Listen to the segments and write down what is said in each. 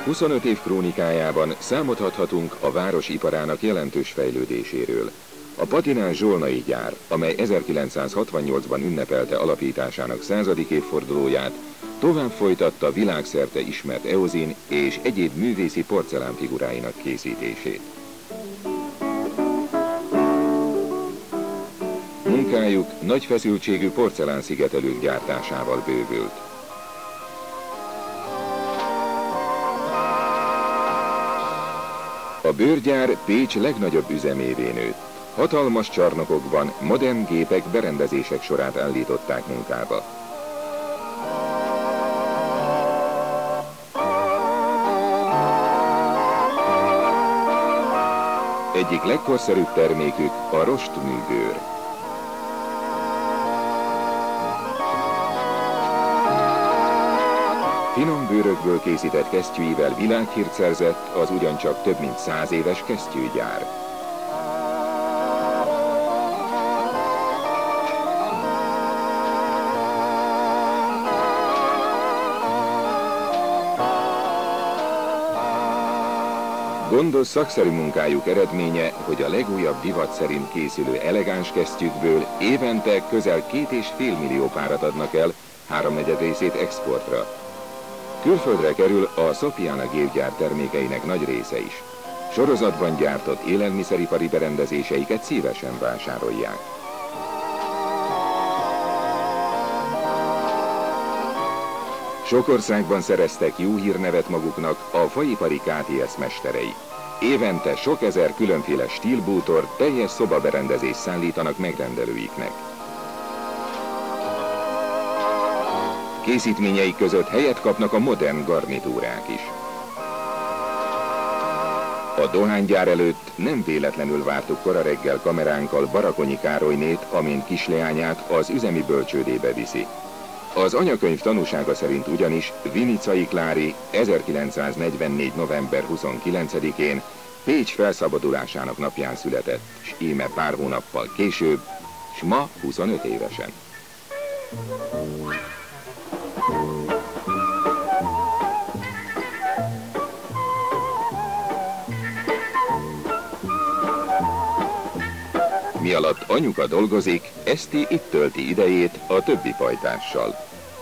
25 év krónikájában számot adhatunk a város iparának jelentős fejlődéséről. A patinás zsolnai gyár, amely 1968-ban ünnepelte alapításának 100. évfordulóját, tovább folytatta világszerte ismert eozin és egyéb művészi porcelánfiguráinak készítését. Munkájuk nagy feszültségű porcelánszigetelők gyártásával bővült. A bőrgyár Pécs legnagyobb üzemévé nőtt. Hatalmas csarnokokban modern gépek berendezések sorát állították munkába. Egyik legkorszerűbb termékük a rostműbőr. Finom bőrökből készített kesztyűivel világhírt szerzett az ugyancsak több mint 100 éves kesztyűgyár. Gondos szakszerű munkájuk eredménye, hogy a legújabb divat szerint készülő elegáns kesztyűkből évente közel 2,5 millió párat adnak el, 3/4 részét exportra. Külföldre kerül a Sophiana gépgyár termékeinek nagy része is. Sorozatban gyártott élelmiszeripari berendezéseiket szívesen vásárolják. Sok országban szereztek jó hírnevet maguknak a faipari KTS mesterei. Évente sok ezer különféle stílbútor, teljes szobaberendezést szállítanak megrendelőiknek. Készítményeik között helyet kapnak a modern garnitúrák is. A dohánygyár előtt nem véletlenül vártuk kora reggel kameránkkal Barakonyi Károlynét, amint kisleányát az üzemi bölcsődébe viszi. Az anyakönyv tanúsága szerint ugyanis Vinicai Klári 1944. november 29-én Pécs felszabadulásának napján született, s íme pár hónappal később, s ma 25 évesen. Mi alatt anyuka dolgozik, Eszti itt tölti idejét a többi pajtással.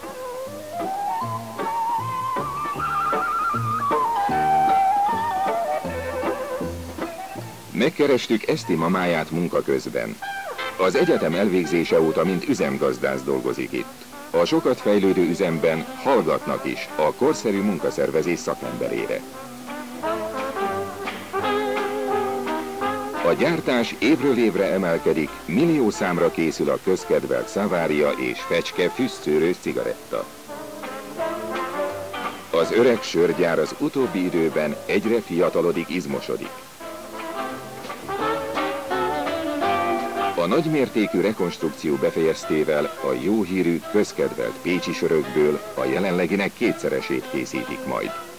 Megkerestük Eszti mamáját munka közben. Az egyetem elvégzése óta mint üzemgazdász dolgozik itt. A sokat fejlődő üzemben hallgatnak is a korszerű munkaszervezés szakemberére. A gyártás évről évre emelkedik, millió számra készül a közkedvelt Savaria és Fecske füstszőrős cigaretta. Az öreg sörgyár az utóbbi időben egyre fiatalodik, izmosodik. A nagymértékű rekonstrukció befejeztével a jó hírű, közkedvelt pécsi sörökből a jelenleginek kétszeresét készítik majd.